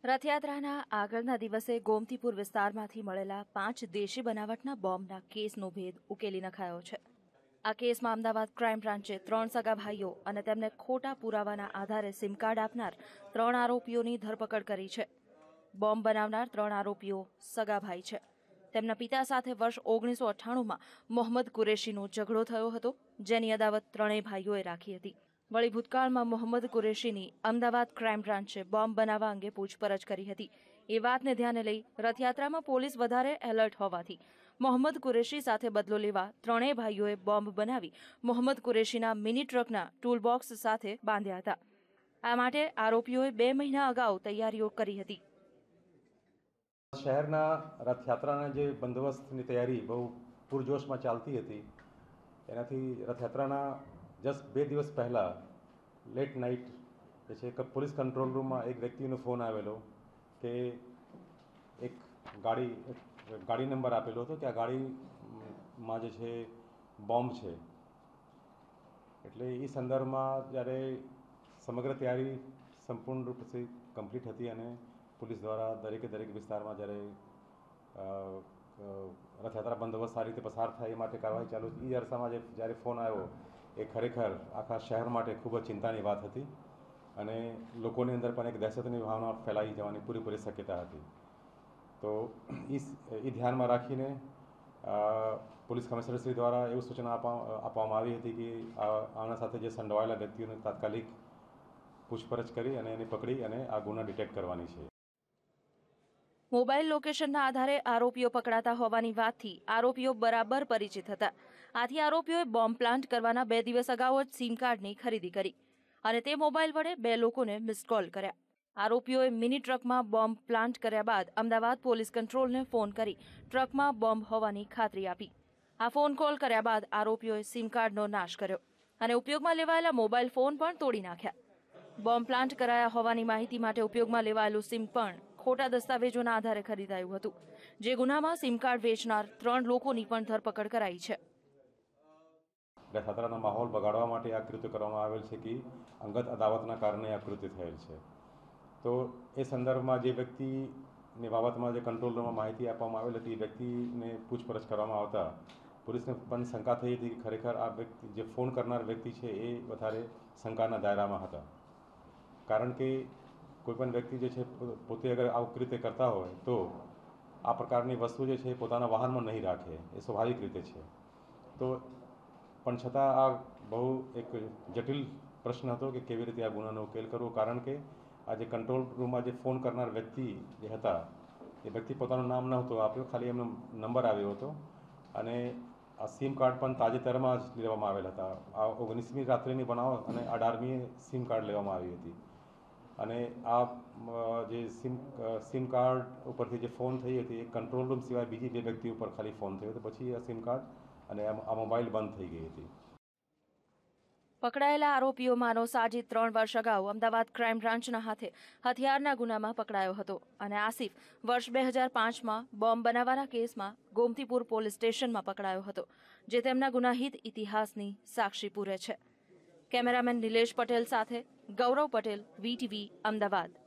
રથયાત્રાના આગળના દિવસે ગોમતીપુર વિસ્તારમાંથી મળેલા 5 દેશી બનાવટના બોમ્બના કેસનો ભેદ ઉકેલી નખાયો છે। આ કેસમાં અમદાવાદ ક્રાઇમ બ્રાન્ચે 3 સગા ભાઈઓ અને તેમને ખોટા પુરાવાના આધારે સિમ કાર્ડ આપનાર 3 આરોપીઓની ધરપકડ કરી છે। બોમ્બ બનાવનાર 3 આરોપીઓ સગા ભાઈ છે। તેમના પિતા સાથે વર્ષ 1998માં મોહમ્મદ કુરેશીનો ઝઘડો થયો હતો, જેની અદાવત ત્રણેય ભાઈઓએ રાખી હતી। વળી ભૂતકાળમાં મોહમ્મદ કુરેશીની અમદાવાદ ક્રાઇમ બ્રાન્ચે બોમ્બ બનાવવા અંગે પૂછપરછ કરી હતી। એ વાતને ધ્યાને લઈ રથયાત્રામાં પોલીસ વધારે એલર્ટ હોવાથી મોહમ્મદ કુરેશી સાથે બદલો લેવા ત્રણેય ભાઈઓએ બોમ્બ બનાવી મોહમ્મદ કુરેશીના મિની ટ્રકના ટૂલબોક્સ સાથે બાંધ્યા હતા। આ માટે આરોપીઓએ 2 મહિના અગાઉ તૈયારીઓ કરી હતી। શહેરના રથયાત્રાના જે બંદોબસ્તની તૈયારી બહુ પૂરજોશમાં ચાલતી હતી। એનાથી રથયાત્રાના જસ્ટ 2 દિવસ પહેલાં લેટ નાઇટ જે છે કે પોલીસ કંટ્રોલ રૂમમાં એક વ્યક્તિનો ફોન આવેલો કે એક ગાડી નંબર આપેલો હતો કે આ ગાડીમાં જે છે બોમ્બ છે। એટલે એ સંદર્ભમાં જ્યારે સમગ્ર તૈયારી સંપૂર્ણ રૂપથી કમ્પ્લીટ હતી અને પોલીસ દ્વારા દરેક વિસ્તારમાં જ્યારે રથયાત્રા બંદોબસ્ત સારી રીતે પસાર થાય એ માટે કાર્યવાહી ચાલુ હતી। એ અરસામાં જ્યારે ફોન આવ્યો એ ખરેખર આખા શહેર માટે ખૂબ જ ચિંતાની વાત હતી અને લોકોની અંદર પણ એક દહેશતની ભાવના ફેલાઈ જવાની પૂરેપૂરી શક્યતા હતી। તો એ ધ્યાનમાં રાખીને પોલીસ કમિશનરશ્રી દ્વારા એવું સૂચના આપવામાં આવી હતી કે આના સાથે જે સંડોવાયેલા વ્યક્તિઓને તાત્કાલિક પૂછપરછ કરી અને એને પકડી અને આ ગુના ડિટેક્ટ કરવાની છે। મોબાઈલ લોકેશનના આધારે આરોપીઓ પકડાતા હોવાની વાતથી આરોપીઓ બરાબર પરિચિત હતા। આથી આરોપીઓએ બોમ્બ પ્લાન્ટ કરવાના 2 દિવસ અગાઉ જ સિમ કાર્ડની ખરીદી કરી અને તે મોબાઈલ વડે 2 લોકોને મિસ્ડ કોલ કર્યા। આરોપીઓએ મિની ટ્રકમાં બોમ્બ પ્લાન્ટ કર્યા બાદ અમદાવાદ પોલીસ કંટ્રોલને ફોન કરી ટ્રકમાં બોમ્બ હોવાની ખાતરી આપી। આ ફોન કોલ કર્યા બાદ આરોપીઓએ સિમ કાર્ડનો નાશ કર્યો અને ઉપયોગમાં લેવાયેલા મોબાઈલ ફોન પણ તોડી નાખ્યા। બોમ્બ પ્લાન્ટ કરાયા હોવાની માહિતી માટે ઉપયોગમાં લેવાયેલું સિમ પણ ખોટા દસ્તાવેજોના આધારે ખરીદાયું હતું, જે ગુનામાં સિમ કાર્ડ વેચનાર 3 લોકોની પણ ધરપકડ કરાઈ છે। રથયાત્રાનો માહોલ બગાડવા માટે આ કૃત્ય કરવામાં આવેલ છે કે અંગત અદાવતના કારણે આ કૃત્ય થયેલ છે। તો એ સંદર્ભમાં જે વ્યક્તિની બાબતમાં જે કંટ્રોલ રૂમમાં માહિતી આપવામાં આવેલ હતી એ વ્યક્તિને પૂછપરછ કરવામાં આવતા પોલીસને પણ શંકા થઈ હતી કે ખરેખર આ વ્યક્તિ જે ફોન કરનાર વ્યક્તિ છે એ વધારે શંકાના દાયરામાં હતા। કારણ કે કોઈપણ વ્યક્તિ જે છે પોતે અગર આવું કૃત્ય કરતા હોય તો આ પ્રકારની વસ્તુ જે છે પોતાના વાહનમાં નહીં રાખે, એ સ્વાભાવિક રીતે છે। તો પણ છતાં આ બહુ એક જટિલ પ્રશ્ન હતો કે કેવી રીતે આ ગુનાનો ઉકેલ કરવો, કારણ કે આ જે કંટ્રોલ રૂમમાં જે ફોન કરનાર વ્યક્તિ જે હતા એ વ્યક્તિ પોતાનું નામ નહોતું આપ્યું, ખાલી એમનો નંબર આવ્યો હતો અને આ સિમ કાર્ડ પણ તાજેતરમાં જ લેવામાં આવેલ હતા। આ 19મી રાત્રિની બનાવ અને 18મીએ સિમ કાર્ડ લેવામાં આવી હતી અને આ જે સિમ કાર્ડ ઉપરથી જે ફોન થઈ હતી એ કંટ્રોલ રૂમ સિવાય બીજી 2 વ્યક્તિ ઉપર ખાલી ફોન થયો હતો, પછી આ સિમ કાર્ડ અને આ મોબાઈલ બંધ થઈ ગઈ હતી। પકડાયેલા આરોપીઓમાંનો સાજીદ 3 વર્ષ અગાઉ અમદાવાદ ક્રાઇમ બ્રાન્ચના હાથે હથિયારના ગુનામાં પકડાયો હતો અને આસિફ વર્ષ 2005માં બોમ્બ બનાવવાના કેસમાં ગોમતીપુર પોલીસ સ્ટેશનમાં પકડાયો હતો, જે તેમના ગુનાહિત ઇતિહાસની સાક્ષી પૂરે છે। કેમેરામેન નિલેશ પટેલ સાથે ગૌરવ પટેલ, VTV, અમદાવાદ।